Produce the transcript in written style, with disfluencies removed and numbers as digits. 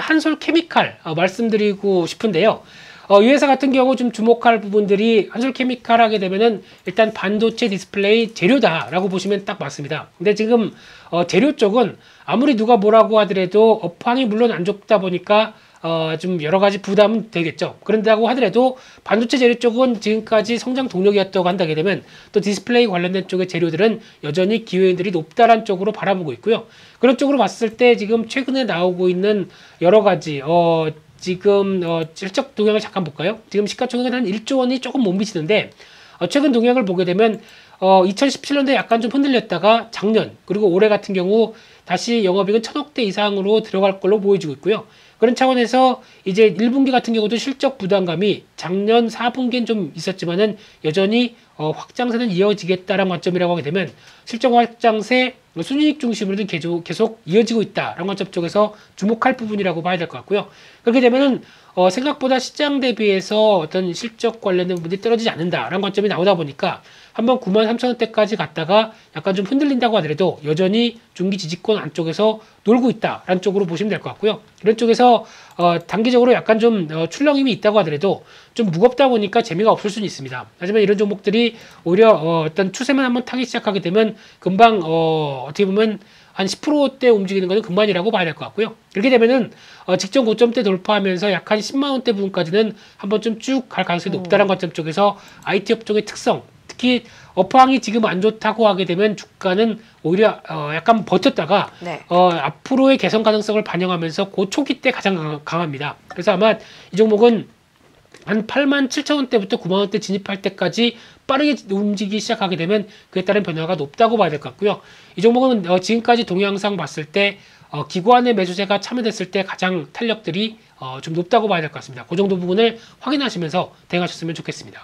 한솔 케미칼 말씀드리고 싶은데요. 이 회사 같은 경우 좀 주목할 부분들이 한솔 케미칼 하게 되면은 일단 반도체 디스플레이 재료다라고 보시면 딱 맞습니다. 근데 지금 재료 쪽은 아무리 누가 뭐라고 하더라도 업황이 물론 안 좋다 보니까 좀 여러 가지 부담은 되겠죠. 그런다고 하더라도 반도체 재료 쪽은 지금까지 성장 동력이었다고 한다게 되면 또 디스플레이 관련된 쪽의 재료들은 여전히 기회들이 높다란 쪽으로 바라보고 있고요. 그런 쪽으로 봤을 때 지금 최근에 나오고 있는 여러 가지 지금 실적 동향을 잠깐 볼까요? 지금 시가총액은 한 1조 원이 조금 못 미치는데 최근 동향을 보게 되면 2017년도에 약간 좀 흔들렸다가 작년 그리고 올해 같은 경우 다시 영업이익은 1000억대 이상으로 들어갈 걸로 보여지고 있고요. 그런 차원에서 이제 1분기 같은 경우도 실적 부담감이 작년 4분기엔 좀 있었지만은 여전히 확장세는 이어지겠다라는 관점이라고 하게 되면 실적 확장세 순이익 중심으로도 계속 이어지고 있다라는 관점 쪽에서 주목할 부분이라고 봐야 될 것 같고요. 그렇게 되면은 생각보다 시장 대비해서 어떤 실적 관련된 부분이 떨어지지 않는다라는 관점이 나오다 보니까 한번 93,000원대까지 갔다가 약간 좀 흔들린다고 하더라도 여전히 중기 지지권 안쪽에서 놀고 있다라는 쪽으로 보시면 될 것 같고요. 이런 쪽에서 단기적으로 약간 좀 출렁임이 있다고 하더라도 좀 무겁다 보니까 재미가 없을 수는 있습니다. 하지만 이런 종목들이 오히려 어떤 추세만 한번 타기 시작하게 되면 금방 어떻게 보면 한 10%대 움직이는 것은 금반이라고 봐야 될 것 같고요. 이렇게 되면은 직전 고점대 돌파하면서 약 한 10만 원대 부분까지는 한번 좀 쭉 갈 가능성이 높다는 관점 쪽에서 IT 업종의 특성, 특히 업황이 지금 안 좋다고 하게 되면 주가는 오히려 약간 버텼다가 네. 앞으로의 개선 가능성을 반영하면서 그 초기 때 가장 강합니다. 그래서 아마 이 종목은 한 87,000원대부터 9만원대 진입할 때까지 빠르게 움직이기 시작하게 되면 그에 따른 변화가 높다고 봐야 될 것 같고요. 이 종목은 지금까지 동영상 봤을 때 기관의 매수세가 참여됐을 때 가장 탄력들이 좀 높다고 봐야 될 것 같습니다. 그 정도 부분을 확인하시면서 대응하셨으면 좋겠습니다.